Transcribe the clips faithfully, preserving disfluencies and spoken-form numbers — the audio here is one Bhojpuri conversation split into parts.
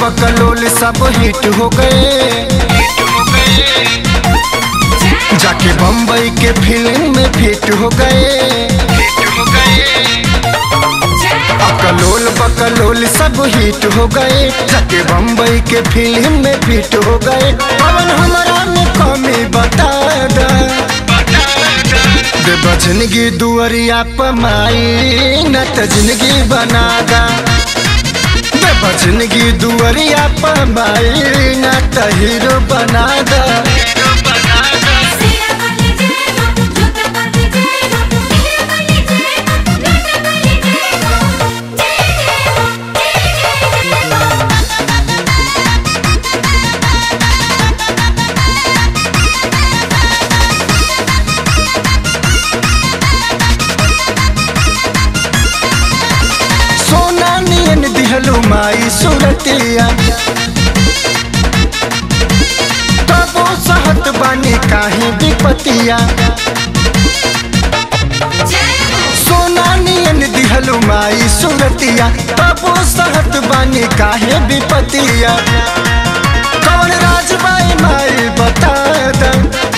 बकलोल सब हिट हो गए, जाके बम्बई के फिल्म में फिट हो गए। अकलोल बकलोल सब हिट हो गए, जाके बम्बई के फिल्म में फिट हो गए। पवन हमारा में कमी बता दा, दे जिंदगी दुआरिया पमाई न त जिंदगी बना दा। दे जिंदगी दुआरिया पमाई न त हीरो बना दा। दिहलू माई सूरतिया तबो सहत बानी काहे विपतिया। सोना नियन दिहलू माई सूरतिया तबो सहत बानी काहे विपतिया। कौन राजबाई माई बता दा,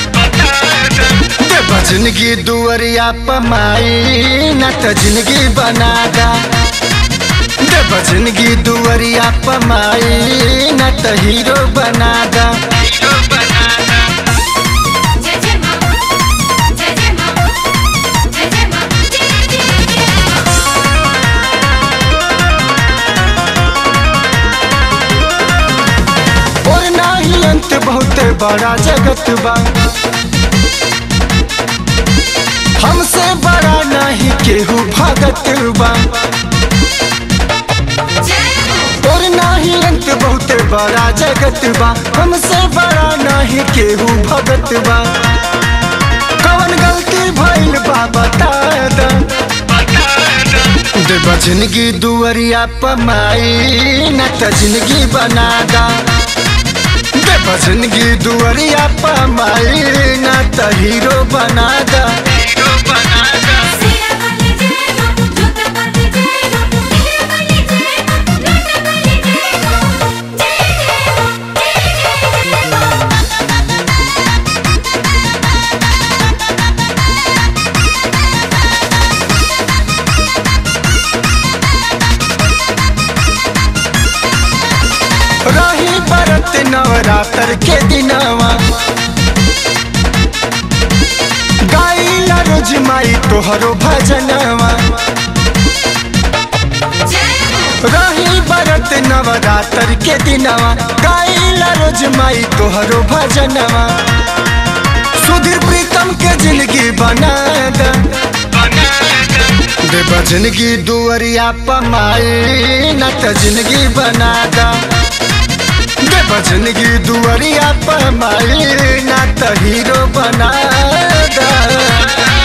दे जिंदगी दुआरिया पमाई न त जिंदगी बना दा। दे जिंदगी दुआरिया पमाई न त हीरो बना दा। और नाही अंत बहुत बड़ा जगत बा, हमसे बड़ा नहीं केहू भगत बा। और नाही अंत बहुत बड़ा जगत बा, हमसे बड़ा नहीं केहू भगत बा। कौन गलती भइल बा बता दा, दे जिंदगी दुआरिया पमाई न त जिंदगी बना दा। दे जिंदगी दुआरिया पमाई न त हीरो बना दा। रही बरत नवरात्र के दिनवा, गाइला रोज माई तोहरो भजनवा। रही बरत नवरात्र के दिनवा, गाइला रोज माई तोहरो भजनवा। सुधीर प्रीतम के जिंदगी बना दा, दे जिंदगी दुआरिया पमाई न त जिंदगी बना दा। दे जिंदगी दुआरिया पमाई न त हीरो बना दा।